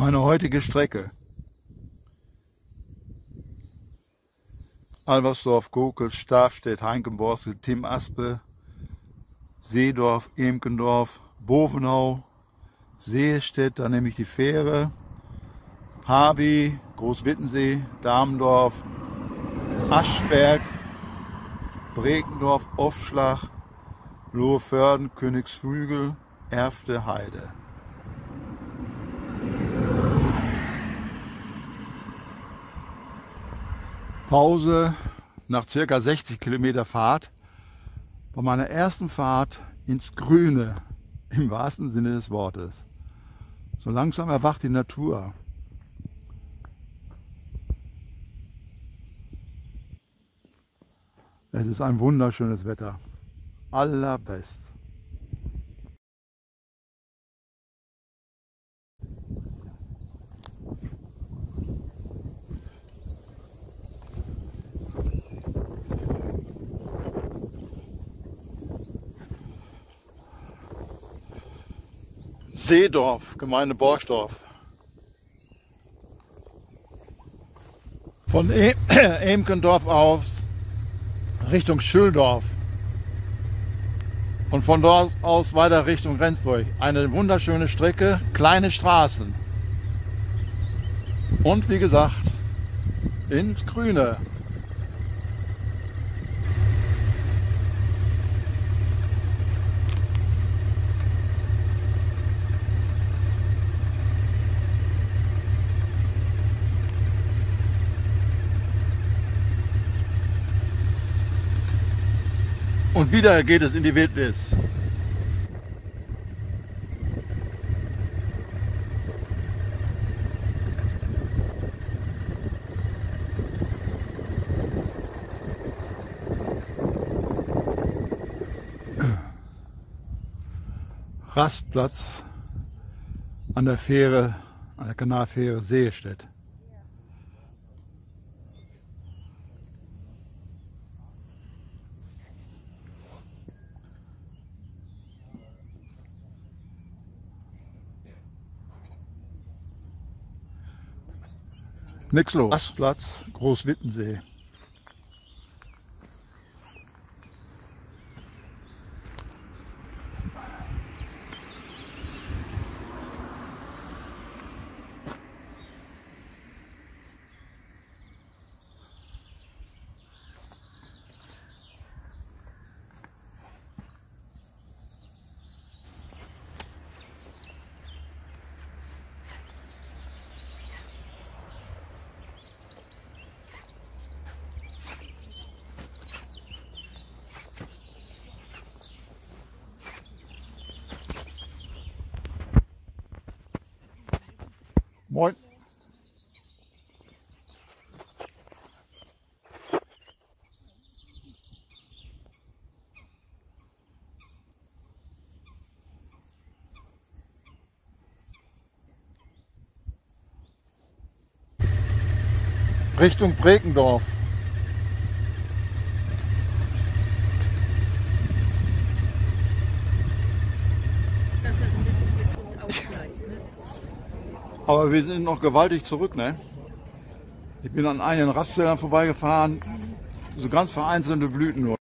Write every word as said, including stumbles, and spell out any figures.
Meine heutige Strecke: Albersdorf, Gokels, Stafstedt, Heinkenborstel, Tim Aspe, Seedorf, Emkendorf, Bovenau, Seestedt, dann nehme ich die Fähre, Habi, Großwittensee, Damendorf, Aschberg, Brekendorf, Offschlag, Loheförden, Königsflügel, Erfte, Heide. Pause nach ca. sechzig Kilometer Fahrt bei meiner ersten Fahrt ins Grüne, im wahrsten Sinne des Wortes. So langsam erwacht die Natur. Es ist ein wunderschönes Wetter. Allerbest. Seedorf, Gemeinde Borchdorf. Von e Emkendorf aus Richtung Schüldorf und von dort aus weiter Richtung Rendsburg. Eine wunderschöne Strecke, kleine Straßen und wie gesagt ins Grüne. Und wieder geht es in die Wildnis. Rastplatz an der Fähre, an der Kanalfähre Seestedt. Nix los. Rastplatz Großwittensee. Moin. Richtung Brekendorf. Aber wir sind noch gewaltig zurück, ne? Ich bin an einigen Raststätten vorbeigefahren, so ganz vereinzelte Blüten nur.